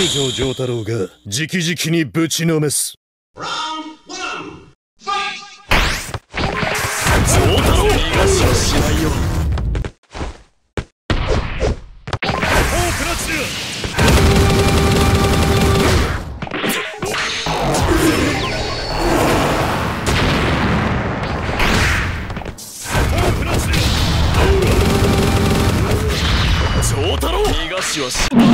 城城太郎が直々にぶちのめす。城太郎、逃がしはしないよ。城太郎、逃がしはしない。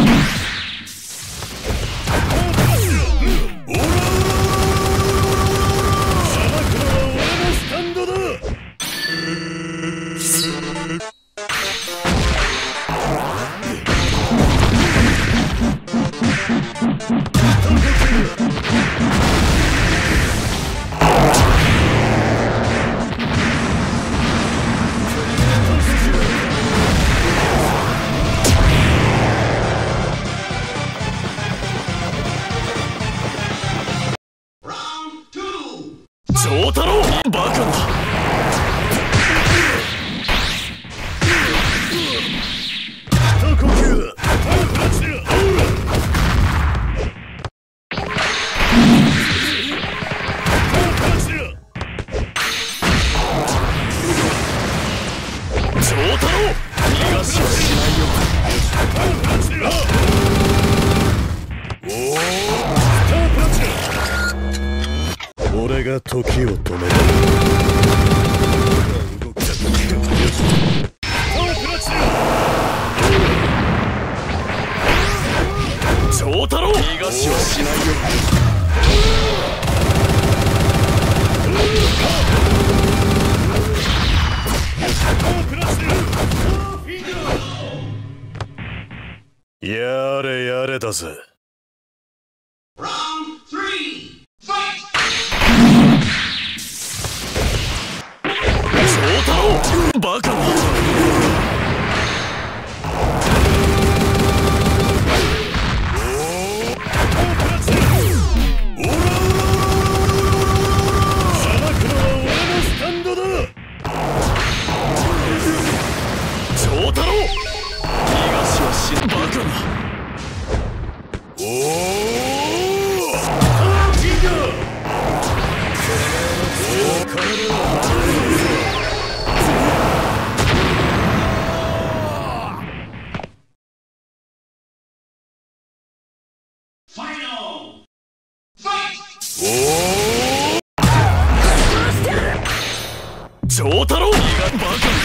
城太郎、バカな。一呼吸だ。城太郎、逃がしはしないよ。俺が時を止める。城太郎、逃がしはしないよ。やれやれだぜ。城太郎、バカな。城太郎、逃がしはしない。バカな。城太郎、バカな。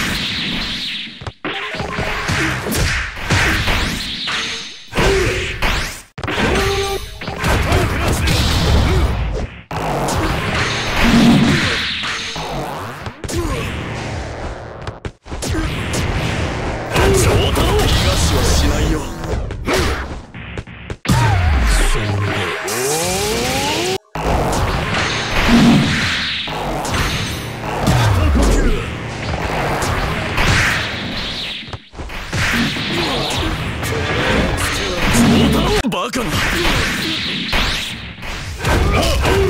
バカな。